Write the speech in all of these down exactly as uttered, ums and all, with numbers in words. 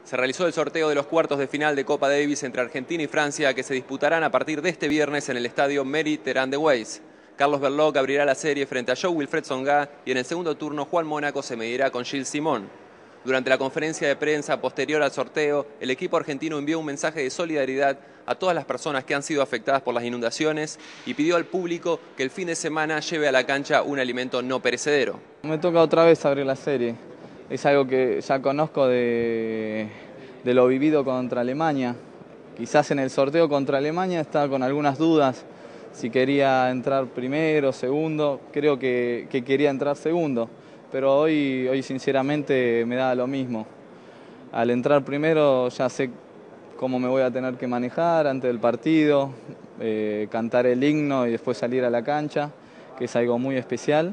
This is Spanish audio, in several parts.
Se realizó el sorteo de los cuartos de final de Copa Davis entre Argentina y Francia, que se disputarán a partir de este viernes en el estadio Meri-Terán-de-Weiss. Carlos Berlocq abrirá la serie frente a Jo-Wilfried Tsonga y en el segundo turno Juan Mónaco se medirá con Gilles Simon. Durante la conferencia de prensa posterior al sorteo, el equipo argentino envió un mensaje de solidaridad a todas las personas que han sido afectadas por las inundaciones y pidió al público que el fin de semana lleve a la cancha un alimento no perecedero. Me toca otra vez abrir la serie. Es algo que ya conozco de, de lo vivido contra Alemania. Quizás en el sorteo contra Alemania estaba con algunas dudas si quería entrar primero, segundo. Creo que, que quería entrar segundo, pero hoy, hoy sinceramente me da lo mismo. Al entrar primero ya sé cómo me voy a tener que manejar antes del partido, eh, cantar el himno y después salir a la cancha, que es algo muy especial.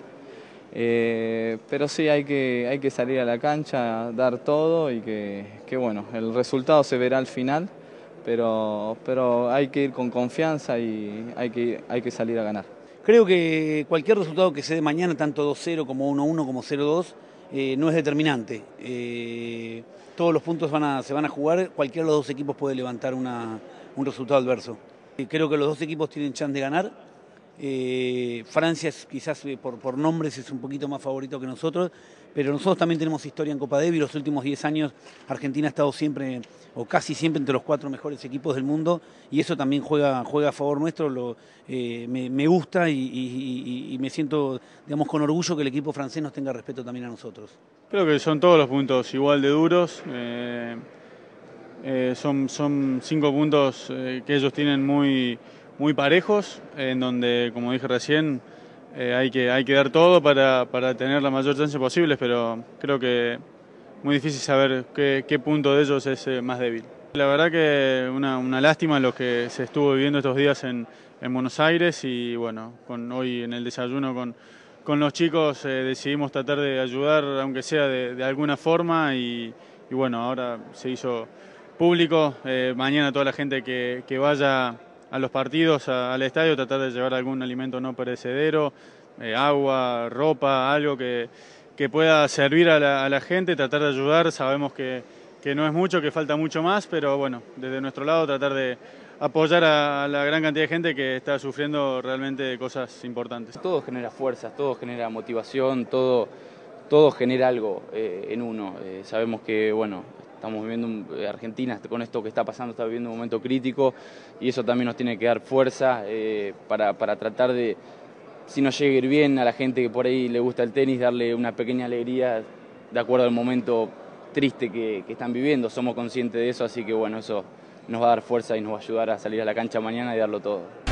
Eh, pero sí hay que, hay que salir a la cancha, dar todo y que, que bueno, el resultado se verá al final, pero, pero hay que ir con confianza y hay que, hay que salir a ganar. Creo que cualquier resultado que se dé mañana, tanto dos cero como uno uno como cero dos, eh, no es determinante. Eh, todos los puntos van a, se van a jugar, cualquiera de los dos equipos puede levantar una, un resultado adverso. Eh, creo que los dos equipos tienen chance de ganar. Eh, Francia es, quizás eh, por, por nombres es un poquito más favorito que nosotros, pero nosotros también tenemos historia en Copa Davis. Los últimos diez años Argentina ha estado siempre, o casi siempre, entre los cuatro mejores equipos del mundo, y eso también juega, juega a favor nuestro. Lo, eh, me, me gusta y, y, y me siento, digamos, con orgullo que el equipo francés nos tenga respeto también a nosotros. Creo que son todos los puntos igual de duros. Eh, eh, son, son cinco puntos eh, que ellos tienen muy... muy parejos, en donde, como dije recién, eh, hay, que, hay que dar todo para, para tener la mayor chance posible, pero creo que muy difícil saber qué, qué punto de ellos es eh, más débil. La verdad que una, una lástima lo que se estuvo viviendo estos días en, en Buenos Aires y bueno, con, hoy en el desayuno con, con los chicos eh, decidimos tratar de ayudar, aunque sea de, de alguna forma, y, y bueno, ahora se hizo público. Eh, mañana toda la gente que, que vaya a los partidos, a, al estadio, tratar de llevar algún alimento no perecedero, eh, agua, ropa, algo que, que pueda servir a la, a la gente, tratar de ayudar. Sabemos que, que no es mucho, que falta mucho más, pero bueno, desde nuestro lado tratar de apoyar a, a la gran cantidad de gente que está sufriendo realmente cosas importantes. Todo genera fuerzas, todo genera motivación, todo, todo genera algo eh, en uno. Eh, sabemos que, bueno, estamos viviendo, un, Argentina con esto que está pasando está viviendo un momento crítico y eso también nos tiene que dar fuerza eh, para, para tratar de, si nos llega a ir bien a la gente que por ahí le gusta el tenis, darle una pequeña alegría de acuerdo al momento triste que, que están viviendo. Somos conscientes de eso, así que bueno, eso nos va a dar fuerza y nos va a ayudar a salir a la cancha mañana y darlo todo.